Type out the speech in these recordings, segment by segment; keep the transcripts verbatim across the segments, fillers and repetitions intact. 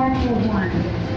Chapter one.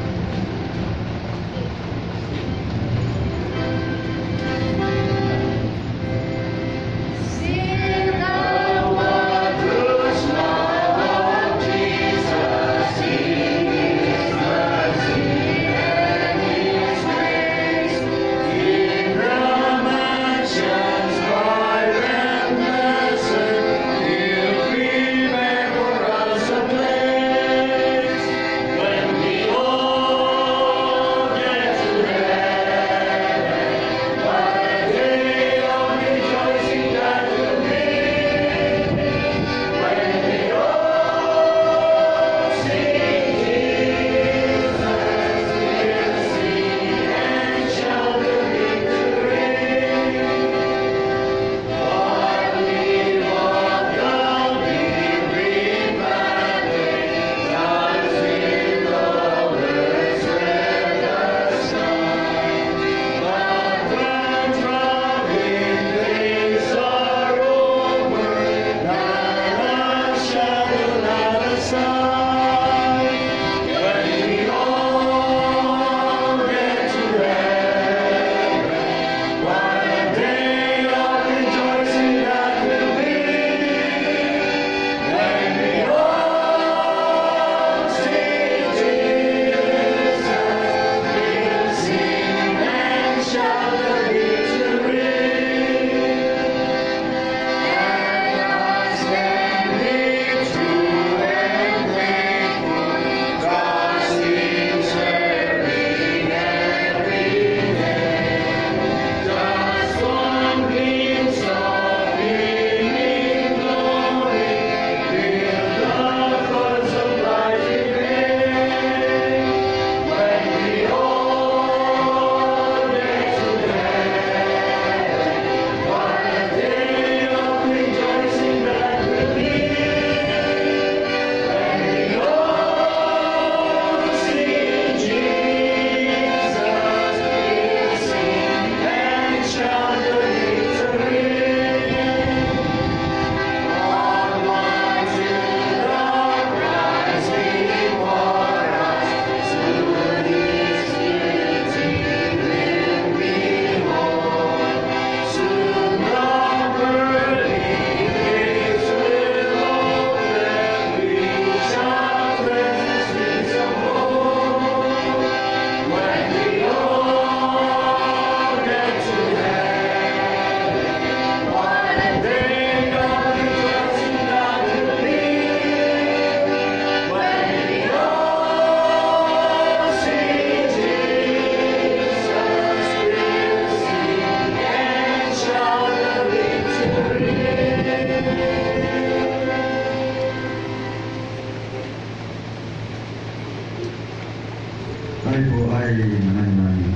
Tayo po ay mananalangin.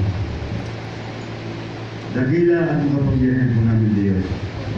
Dakila at makapangyarihan po namin Diyos.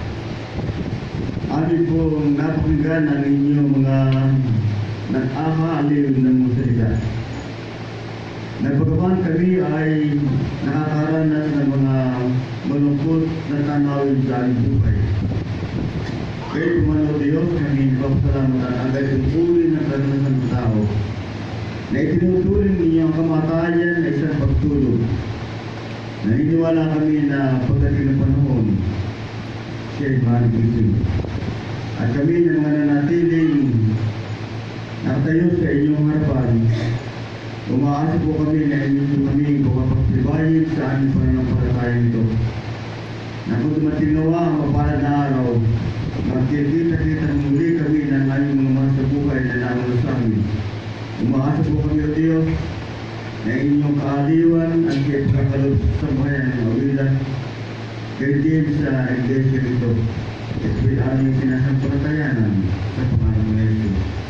Amin pong napakinggan ang inyong mga nag-ahaliw ng mga salita. Nagpagaman kami ay nakakaranas ng mga malungkot na tanawin sa aming buhay. Kaya pumanaw Diyos, kami nagpapasalamat at agad tungkulin ng karanasan ng tao na itinuturing ninyo ang kamatayan na isang pagtulog. Naniniwala kami na pagdating ng panahon, siya'y maaligising. At kami na mga nanatiling nakatayo sa inyong harapan, umaasa po kami na inyong tumaming pagpapagtibayin sa aming pananampalatayang ito. Na kung dumatinawa ang mapalad na araw, magkikita-kita muli kami ng aming mga mga sa buhay na naman sa amin. Umaasa po kami o Diyos na inyong kaaliwan ang kipagkakalog sa bayan ng awilan kay din sa iglesia nito at aming sinasampalatayanan sa pangalan ng Yesus.